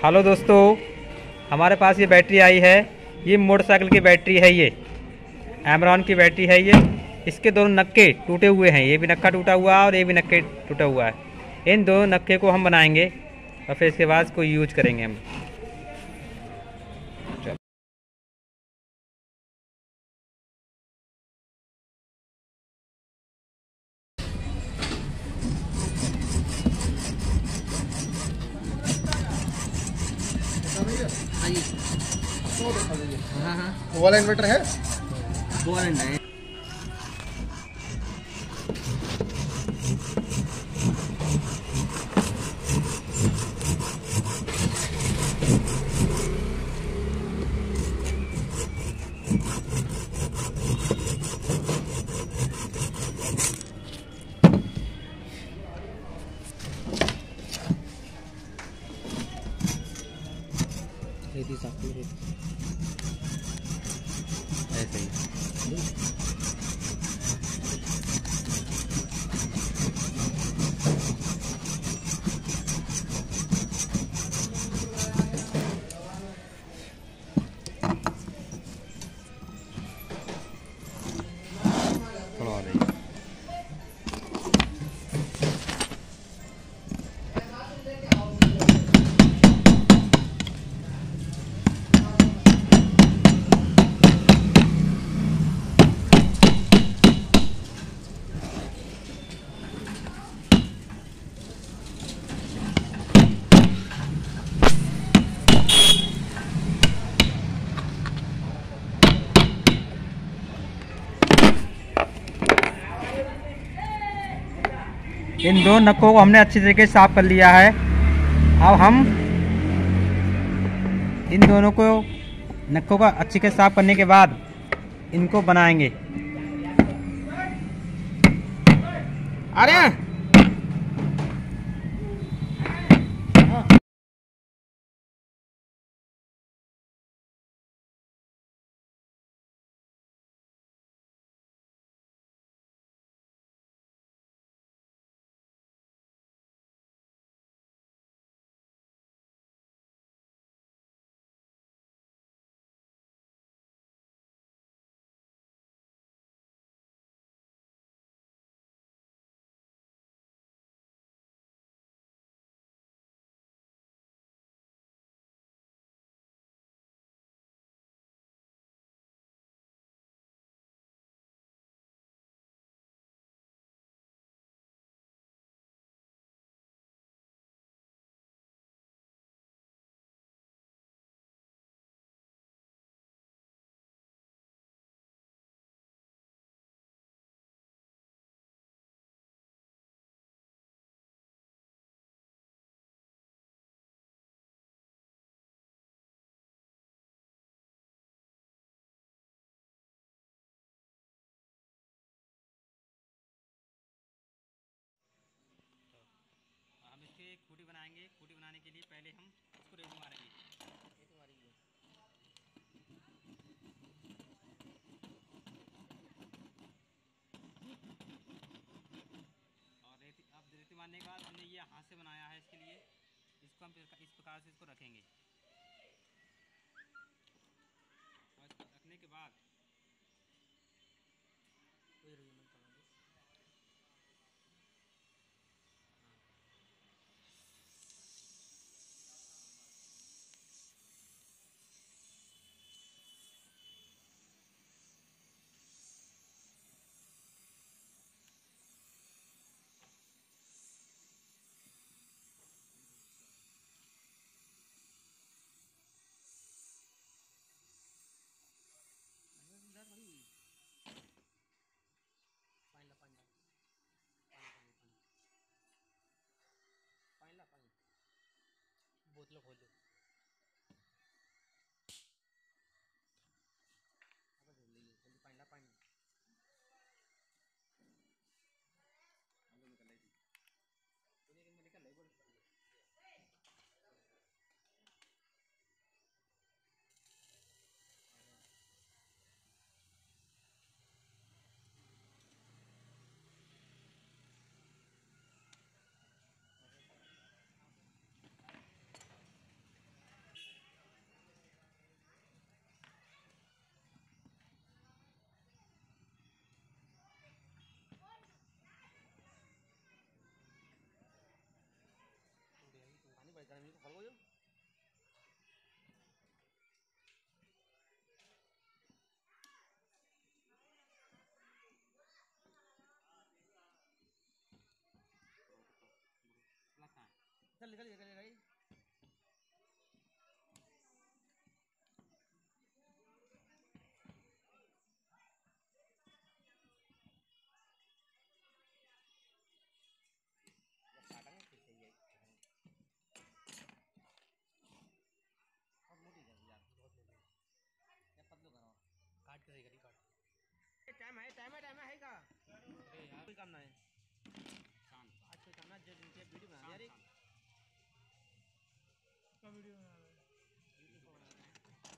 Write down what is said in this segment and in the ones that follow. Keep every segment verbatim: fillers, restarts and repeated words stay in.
Hello दोस्तों, हमारे पास ये बैटरी आई है। ये मोटरसाइकिल की बैटरी है। ये एमरॉन की बैटरी है। ये इसके दोनों नक्के टूटे हुए हैं। ये भी नक्का टूटा हुआ है और ये भी नक्के टूटा हुआ है। इन दोनों नक्के को हम बनाएंगे और फिर इसके बाद इसको यूज करेंगे हम। हाँ हाँ वो वाला इन्वर्टर है। वो वाला नहीं। रेती साफ की रेती ऐसे ही थोड़ा और है। इन दो नक्कों को हमने अच्छी तरीके से साफ कर लिया है। अब हम इन दोनों को नक्कों का अच्छी से साफ करने के बाद इनको बनाएंगे। अरे हम इसकी एक खूटी बनाएंगे। खूटी बनाने के लिए पहले हम इसको रेती मारेंगे। रेती मारेंगे और रेती अब रेती मारने के बाद हमने ये हाथ से बनाया है। इसके लिए इसको हम इस प्रकार से इसको रखेंगे और इसको रखने के बाद बोतल खोल दो। पानी पानी निकल रही थी निकल रही बोल। निकल निकल निकल गाड़ी। काटेंगे फिर सही है। बहुत मोटी कर दी आप, बहुत मोटी। या पतलू करो, काट के सही करी काट। टाइम है टाइम है टाइम है का? अरे यार कोई काम ना है। शांत आज कोई काम ना, जो जिनके वीडियो बना यार। एक का वीडियो बना रहा है यूट्यूब पर बना रहे हैं।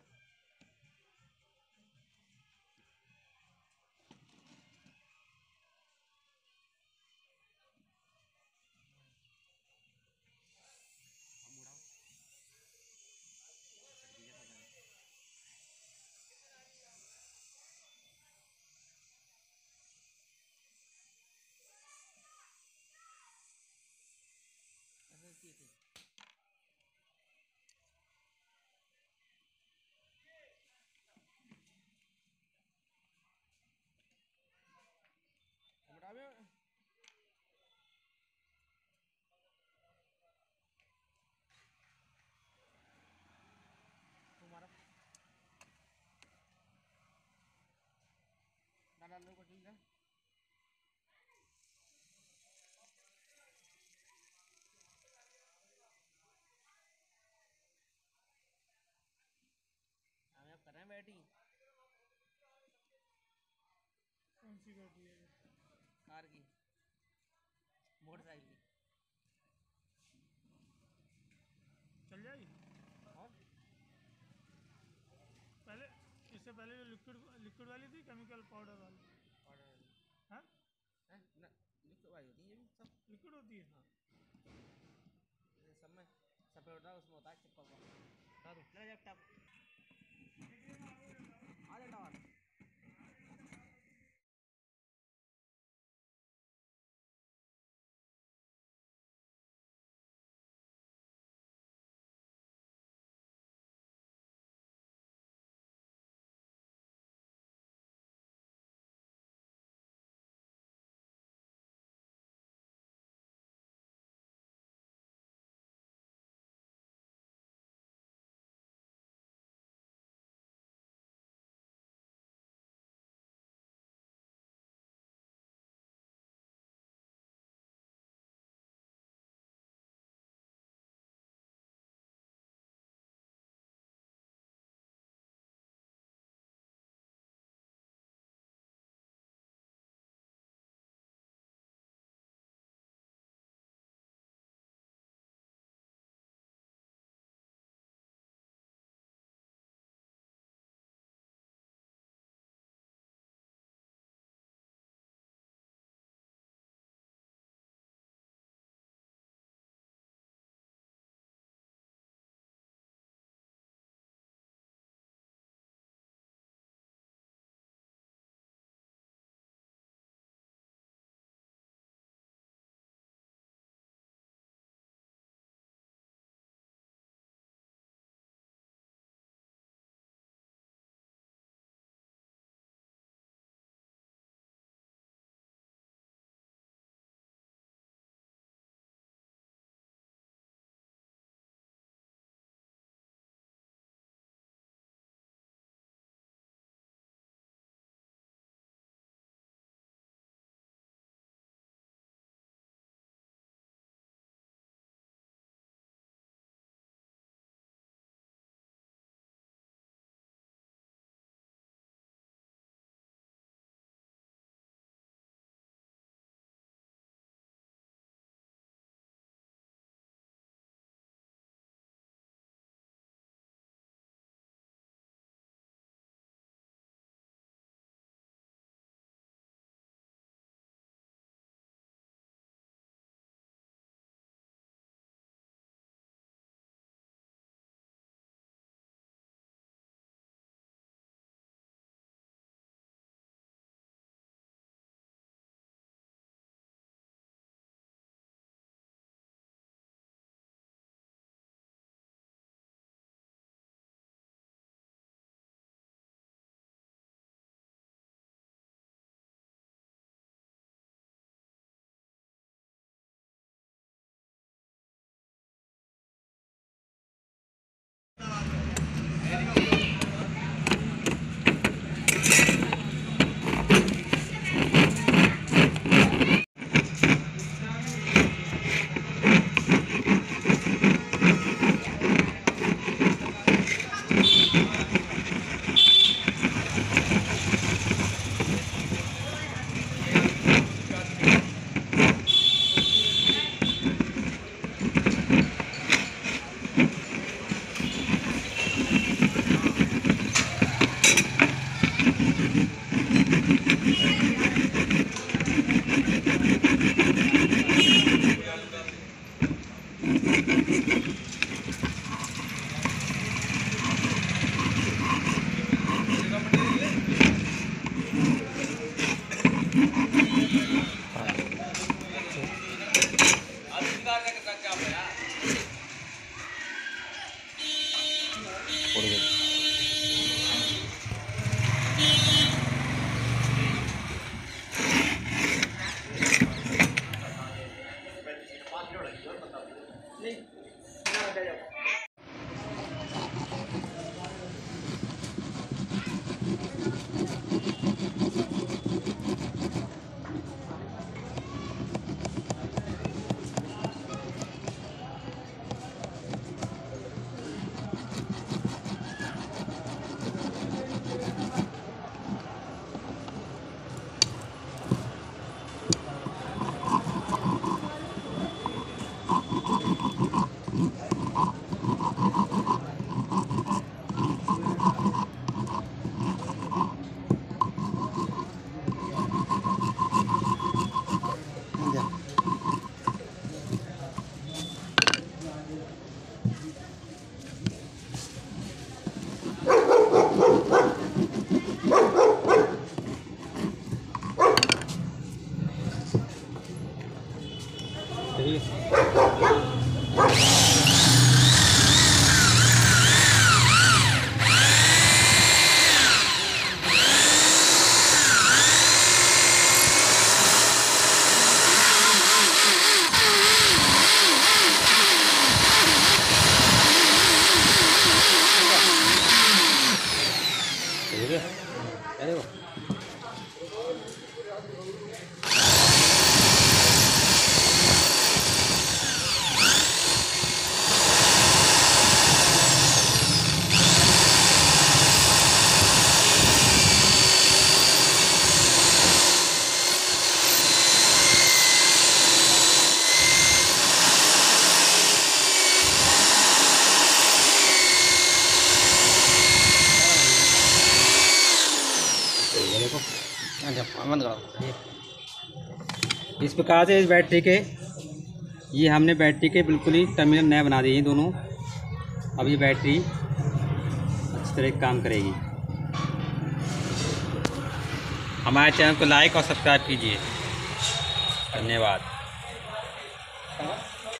हम उड़ाओ सर्दी है तो ऐसा किए थे। उड़ावे तुम्हारा डाला लो को ठीक है। हमें अब कर रहे हैं बैटिंग। कौन सी बैटरी है? कार की, मोटरसाइकिल की। चल जाएगी। और पहले इससे पहले जो लिक्विड लिक्विड वाली थी, केमिकल पाउडर वाली। ऑर्डर हाँ है ना, लिखो भाई होती है ये भी सब। लिक्विड होती है। हाँ ये सब में सफेद होता है, उसमें होता है चिपका हुआ। लैपटॉप आ जाता। फोड़ गई। अरे वो बंद करो। इस प्रकार से इस बैटरी के ये हमने बैटरी के बिल्कुल ही टर्मिनल नए बना दिए हैं दोनों। अब ये बैटरी अच्छी तरह काम करेगी। हमारे चैनल को लाइक और सब्सक्राइब कीजिए। धन्यवाद।